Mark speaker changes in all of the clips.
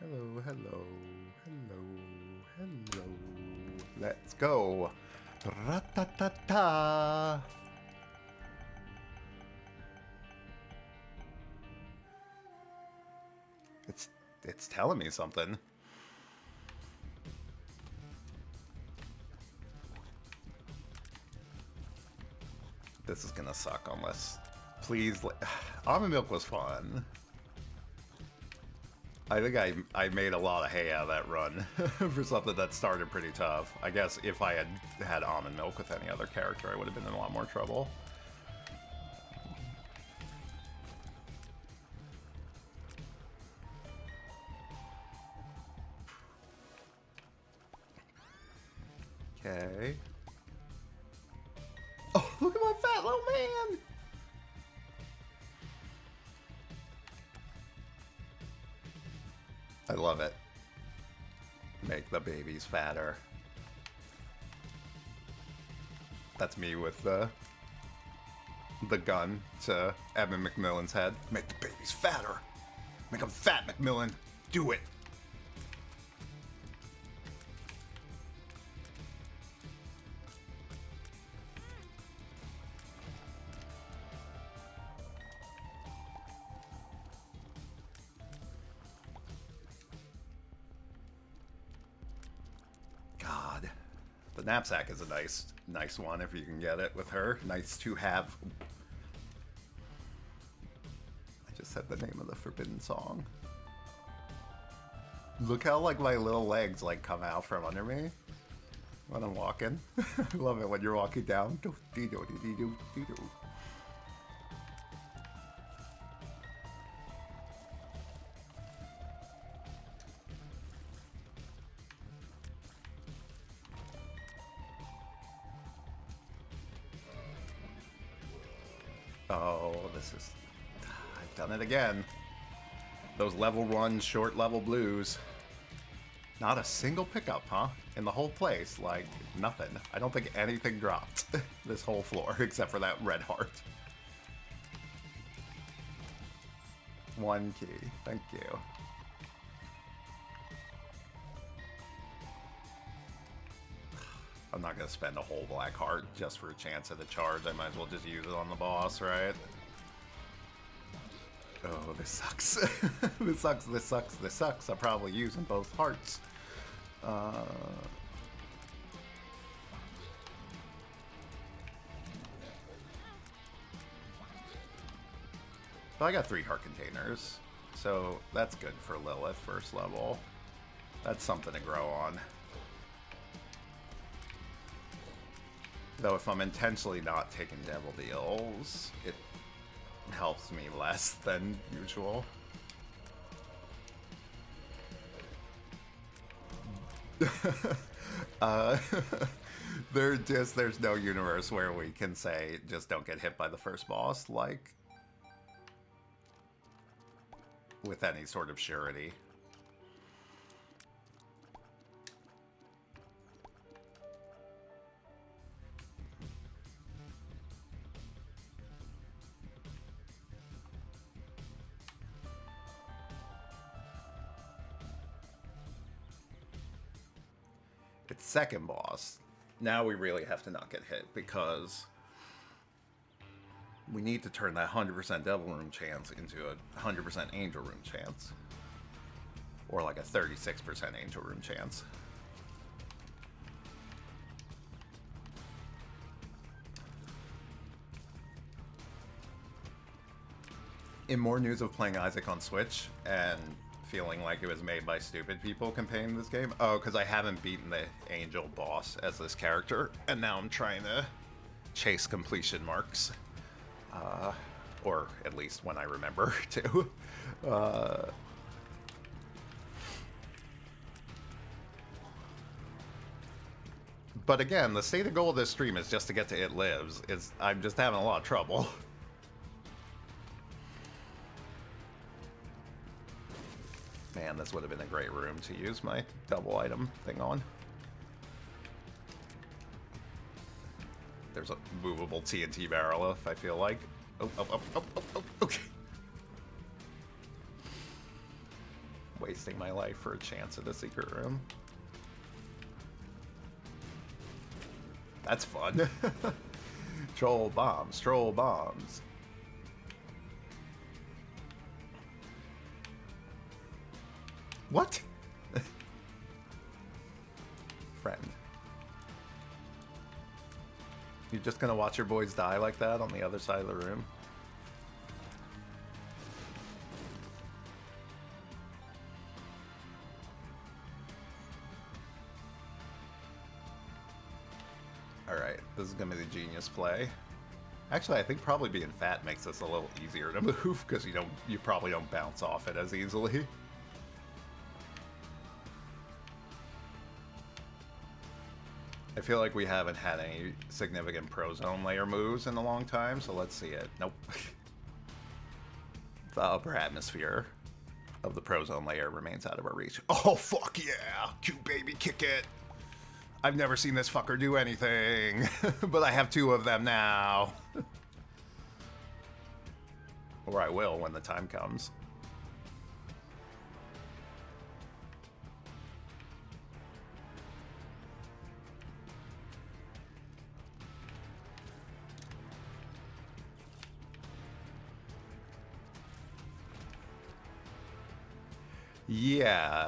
Speaker 1: Hello, hello, hello, hello. Let's go. Ra-ta-ta-ta. It's telling me something. This is gonna suck unless... Please... Almond milk was fun. I think I made a lot of hay out of that run for something that started pretty tough. I guess if I had had almond milk with any other character, I would have been in a lot more trouble. Okay. Oh, look at my fat little man! I love it. Make the babies fatter. That's me with the gun to Evan McMillan's head. Make the babies fatter! Make them fat, McMillan! Do it! God. The knapsack is a nice one if you can get it with her. Nice to have. I just said the name of the forbidden song. Look how like my little legs like come out from under me when I'm walking. I love it when you're walking down. Oh, this is... I've done it again. Those level 1 short level blues. Not a single pickup, huh? In the whole place, like, nothing. I don't think anything dropped this whole floor, except for that red heart. 1 key, thank you. I'm not gonna spend a whole black heart just for a chance at a charge. I might as well just use it on the boss, right? Oh, this sucks. This sucks, this sucks, this sucks. I'm probably using both hearts. But I got 3 heart containers, so that's good for Lilith first level. That's something to grow on. Though if I'm intentionally not taking devil deals, it helps me less than usual. There's no universe where we can say just don't get hit by the first boss, like, with any sort of surety. It's second boss. Now we really have to not get hit because we need to turn that 100% Devil Room chance into a 100% Angel Room chance. Or like a 36% Angel Room chance. In more news of playing Isaac on Switch and feeling like it was made by stupid people campaigning this game. Oh, because I haven't beaten the Angel boss as this character, and now I'm trying to chase completion marks. Or at least when I remember to. But again, the stated goal of this stream is just to get to It Lives. I'm just having a lot of trouble. Man, this would have been a great room to use my double item thing on. There's a movable TNT barrel if I feel like. Oh, okay. wasting my life for a chance at a secret room. That's fun. Troll bombs, troll bombs. What? Friend. You're just gonna watch your boys die like that on the other side of the room? Alright, this is gonna be the genius play. Actually, I think probably being fat makes this a little easier to move, because you probably don't bounce off it as easily. I feel like we haven't had any significant pro zone layer moves in a long time, so let's see it. Nope. The upper atmosphere of the pro zone layer remains out of our reach. Oh, fuck yeah! Cute baby, kick it! I've never seen this fucker do anything, but I have 2 of them now. Or I will when the time comes. Yeah.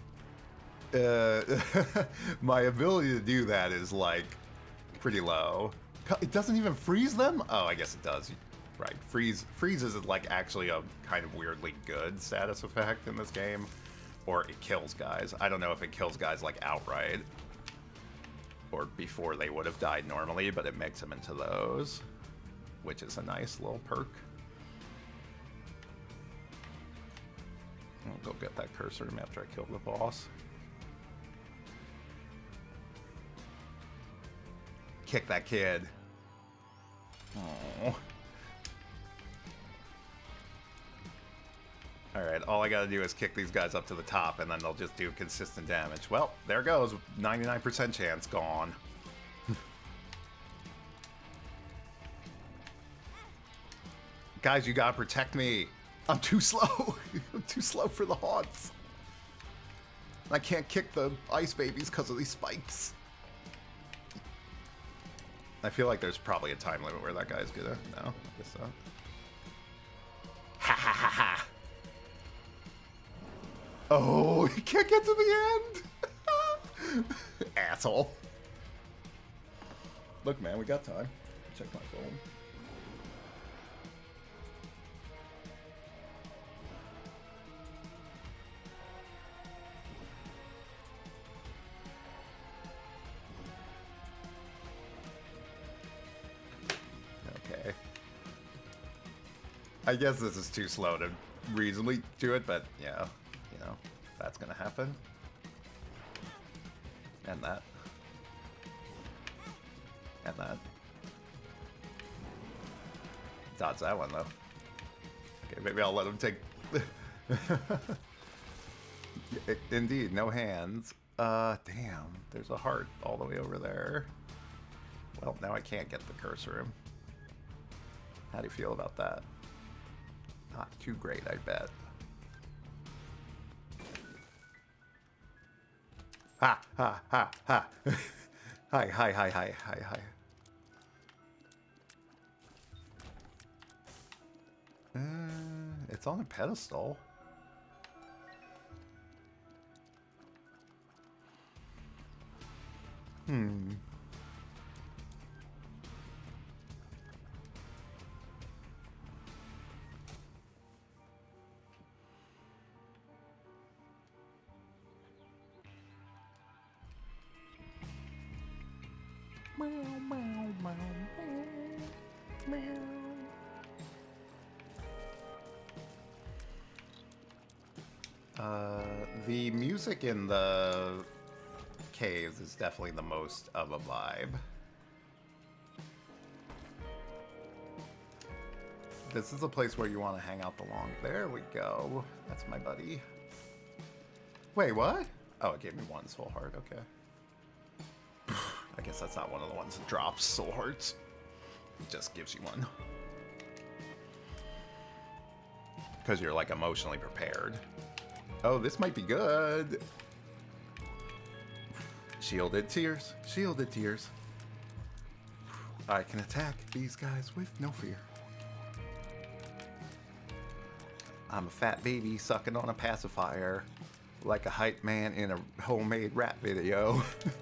Speaker 1: My ability to do that is, like, pretty low. It doesn't even freeze them? Oh, I guess it does. Right. Freezes is, like, actually a kind of weirdly good status effect in this game. Or it kills guys. I don't know if it kills guys, like, outright. Or before they would have died normally, but it makes them into those. Which is a nice little perk. I'll go get that cursor room after I kill the boss. Kick that kid. Aww. Alright, all I gotta do is kick these guys up to the top and then they'll just do consistent damage. Well, there goes. 99% chance gone. Guys, you gotta protect me. I'm too slow. I'm too slow for the haunts. I can't kick the ice babies because of these spikes. I feel like there's probably a time limit where that guy's gonna... No, I guess so. Ha ha ha ha! Oh, he can't get to the end! Asshole. Look, man, we got time. Check my phone. I guess this is too slow to reasonably do it, but yeah, you know, that's gonna happen. And that. And that. Dodge that one, though. Okay, maybe I'll let him take... Indeed, no hands. Damn, there's a heart all the way over there. Well, now I can't get the cursor room. How do you feel about that? Not too great, I bet. Ha, ha, ha, ha. Hi, hi, hi, hi, hi, hi. It's on a pedestal. Hmm. The music in the caves is definitely the most of a vibe. This is a place where you want to hang out the long... There we go. That's my buddy. Wait, what? Oh, it gave me one soul heart, okay. I guess that's not one of the ones that drops soul hearts. It just gives you one. Because you're, like, emotionally prepared. Oh, this might be good. Shielded tears. Shielded tears. I can attack these guys with no fear. I'm a fat baby sucking on a pacifier like a hype man in a homemade rap video.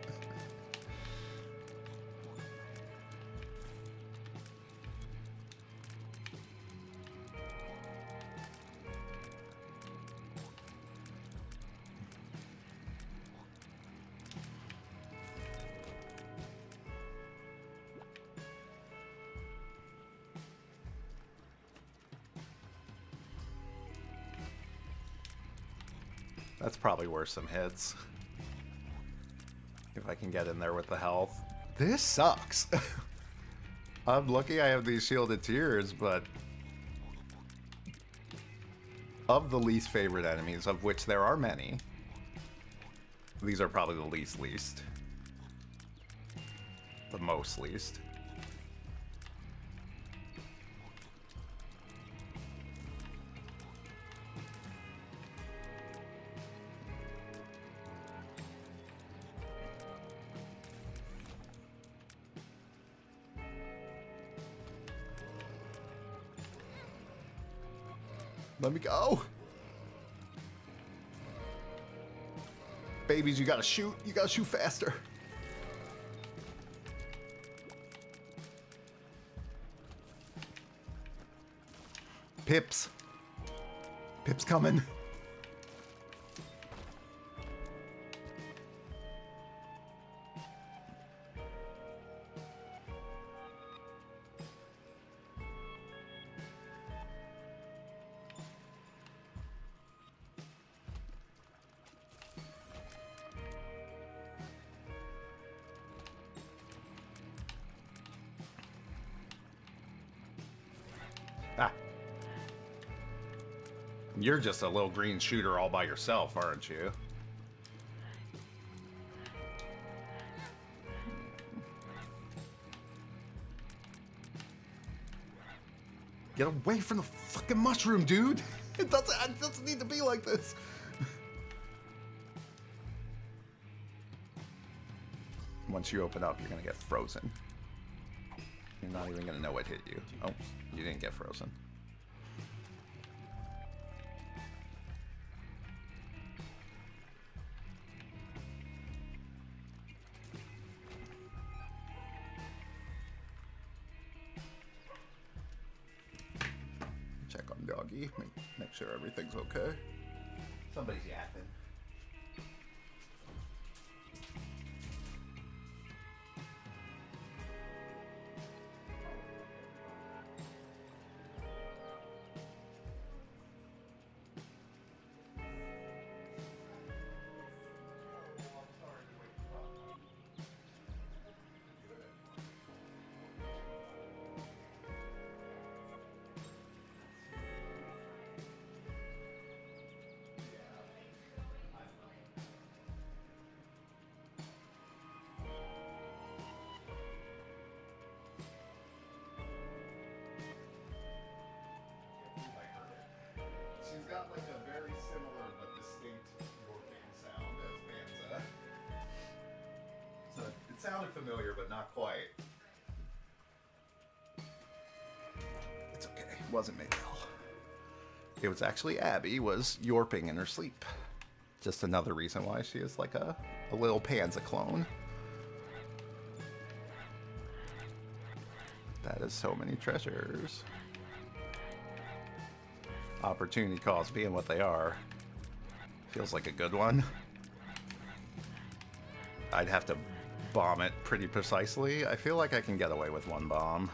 Speaker 1: That's probably worth some hits. If I can get in there with the health. This sucks. I'm lucky I have these shielded tears, but of the least favorite enemies, of which there are many, these are probably the least. The most least. Let me go. Babies, you gotta shoot. You gotta shoot faster. Pips. Pips coming. You're just a little green shooter all by yourself, aren't you? Get away from the fucking mushroom, dude! It doesn't need to be like this. Once you open up, you're gonna get frozen. You're not even gonna know what hit you. Oh, you didn't get frozen. Doggy, make sure everything's okay. Somebody's yapping. She's got like a very similar but distinct Yorking sound as benzo. So it sounded familiar, but not quite. It's okay. It wasn't Miguel. It was actually Abby was Yorping in her sleep. Just another reason why she is like a little Panza clone. That is so many treasures. Opportunity costs being what they are. Feels like a good one. I'd have to bomb it pretty precisely. I feel like I can get away with one bomb.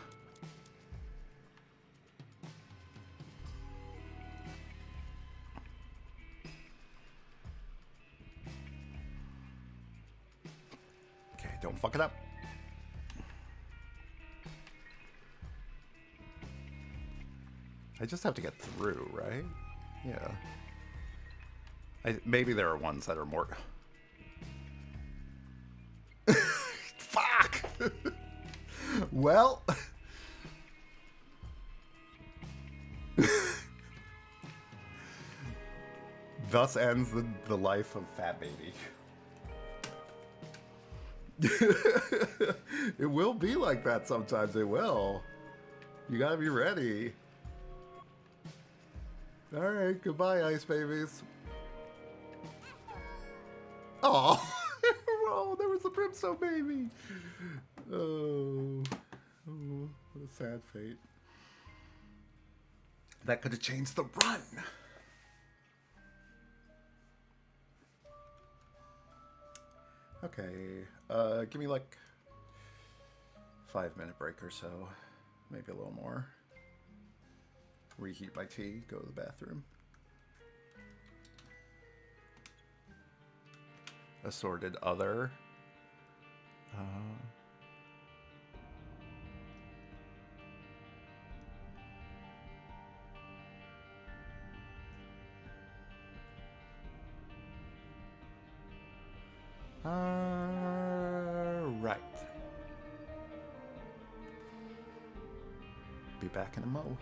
Speaker 1: Okay, don't fuck it up. I just have to get through, right? Yeah. Maybe there are ones that are more... Fuck! Well... Thus ends the life of Fat Baby. It will be like that sometimes, it will. You gotta be ready. Alright, goodbye, ice babies. Oh, oh, there was a brimstone baby. Oh, what a sad fate. That could have changed the run. Okay, give me like 5-minute break or so, maybe a little more. Reheat my tea, go to the bathroom. Assorted other. Right. Be back in a mo.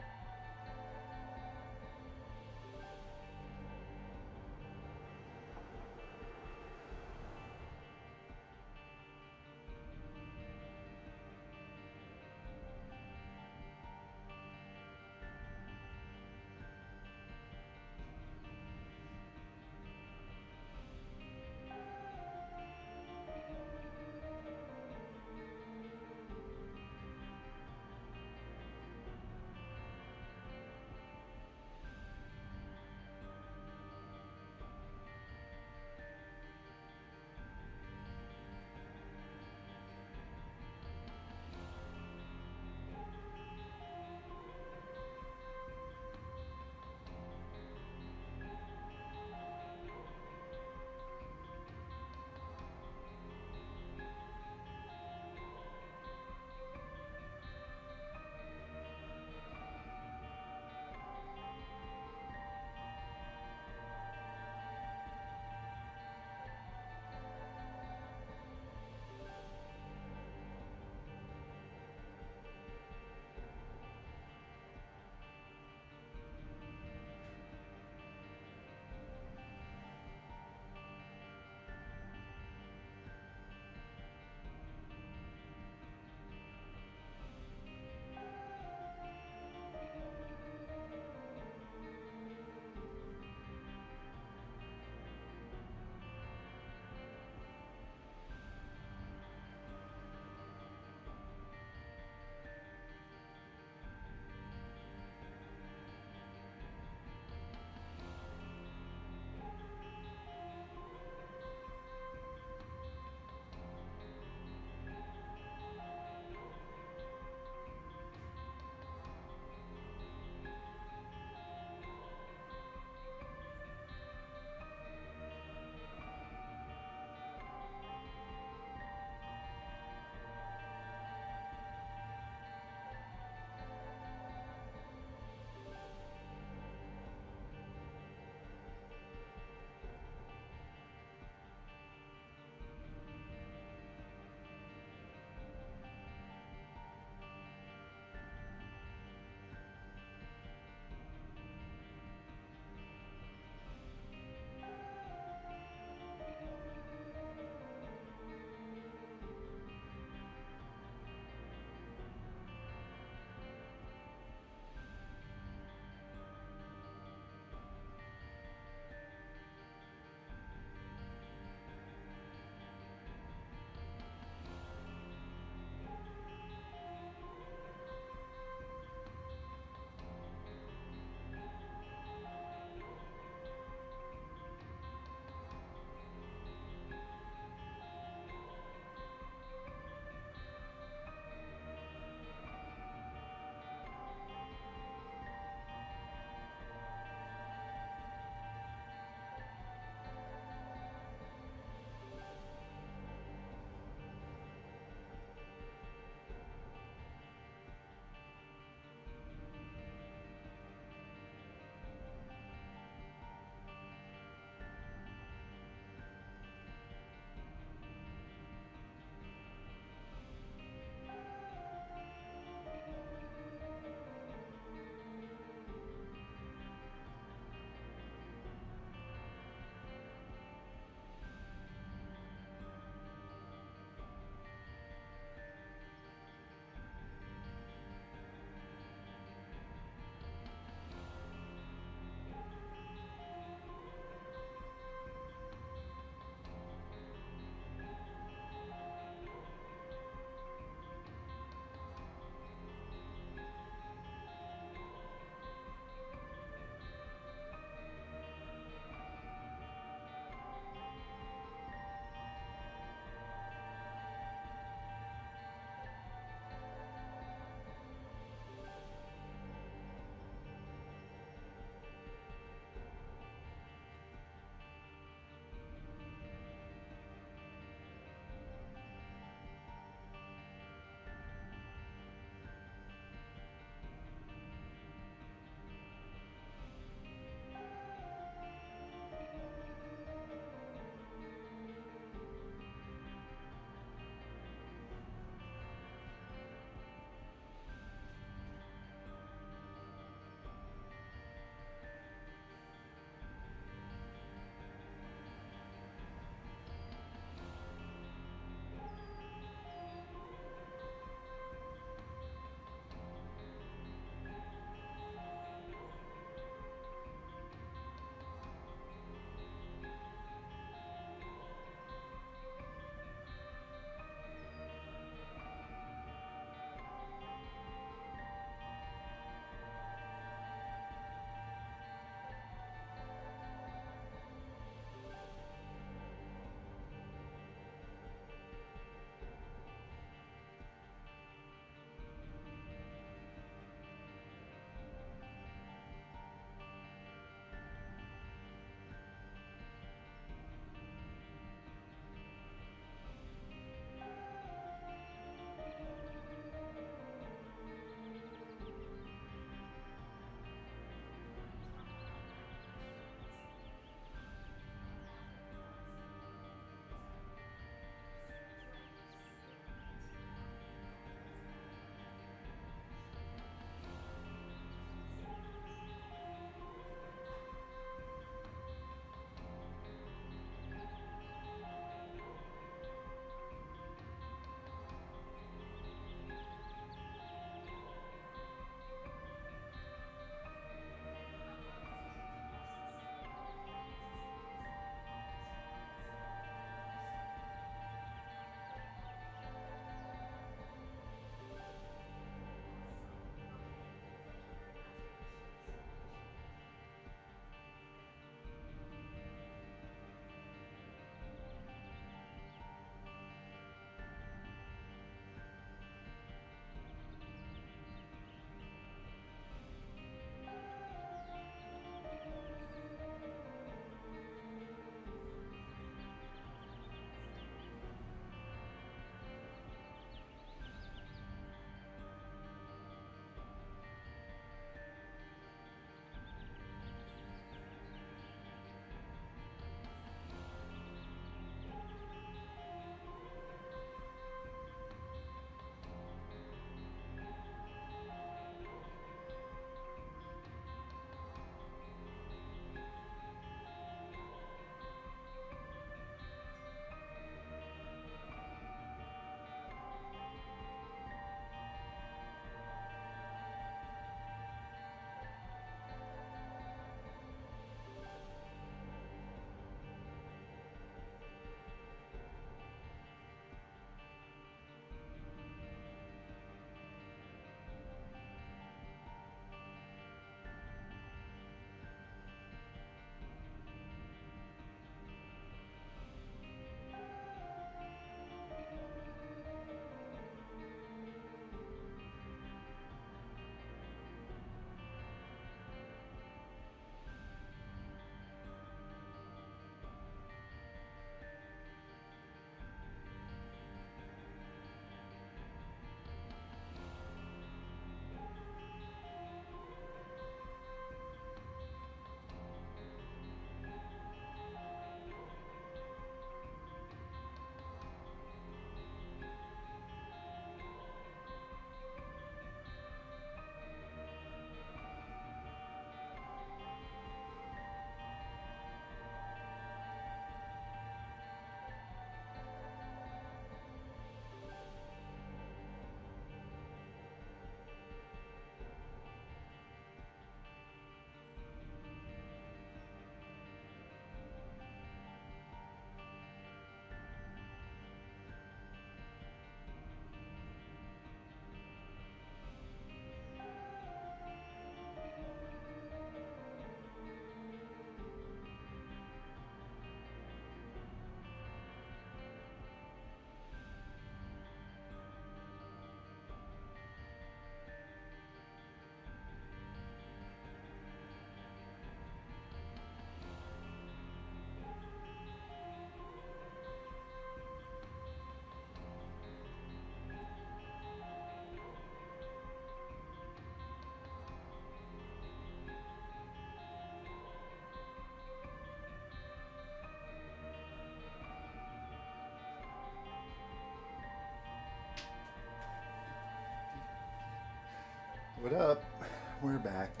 Speaker 1: What up? We're back.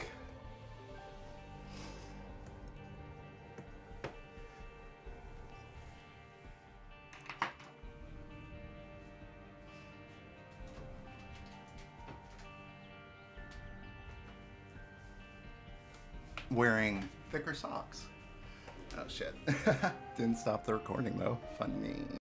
Speaker 1: Wearing thicker socks. Oh shit. Didn't stop the recording though. Funny.